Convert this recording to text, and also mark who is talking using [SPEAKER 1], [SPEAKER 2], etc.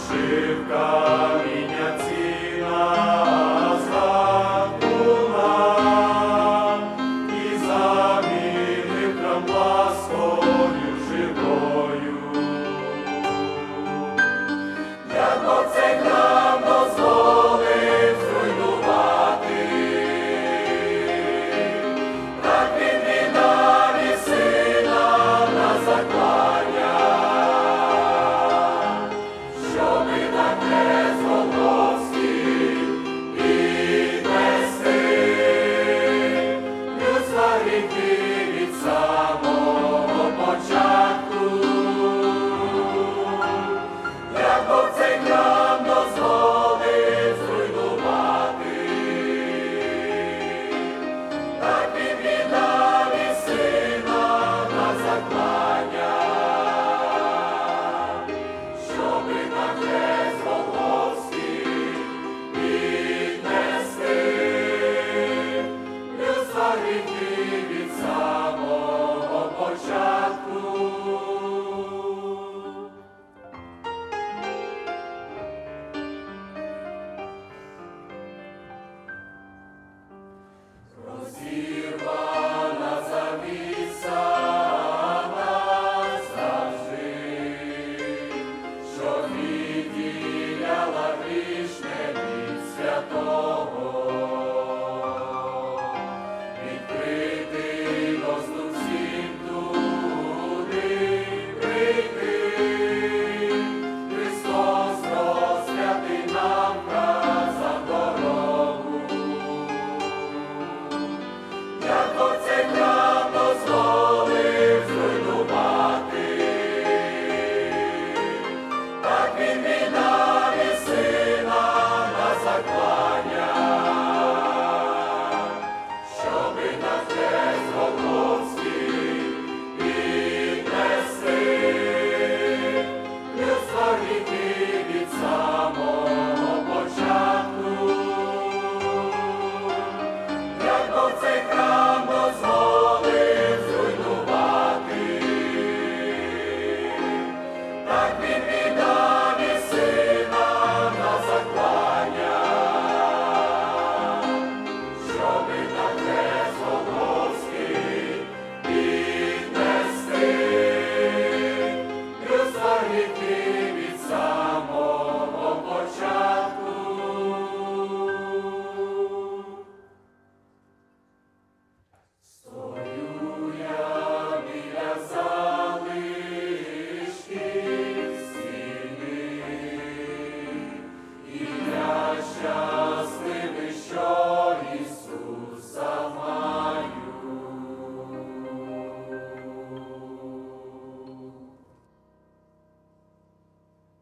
[SPEAKER 1] Лишив каміння ціна загубна, і замінив храм ласкою живою. Як Бог цей храм дозволив зруйнувати, так Він віддав і Сина на заклання, щоби на хрест Голгофський піднести людства гріхи від самого початку. Як Бог цей храм дозволив зруйнувати, так Він віддав і Сина на заклання, щоби на хрест Голгофський піднести людства гріхи від самого початку. Розірвана завіса назавжди, що відділяла грішне від святого, відкритий доступ всім туди прийти. Христос розп'ятий нам вказав дорогу. Як Бог цей храм дозволив зруйнувати, так Він віддав і Сина на заклання, щоби на хрест Голгофський піднести людства гріхи від самого початку. Як Бог цей храм дозволив зруйнувати, так Він віддав і Сина на заклання, щоби на хрест Голгофський піднести людства гріхи